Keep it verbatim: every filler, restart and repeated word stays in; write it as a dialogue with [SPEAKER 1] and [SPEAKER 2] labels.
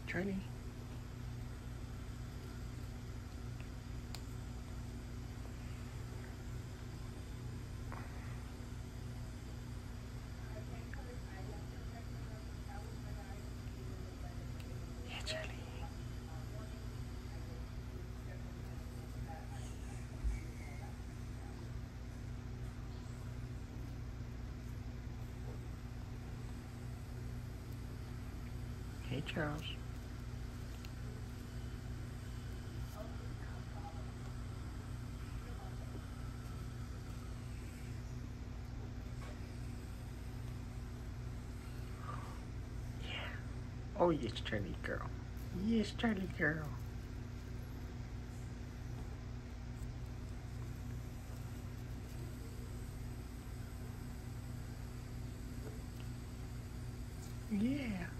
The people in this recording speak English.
[SPEAKER 1] Charlie. Yeah, Charlie. Hey, Charles. Yeah. Oh, yes, Charlie girl. Yes, Charlie girl. Yeah.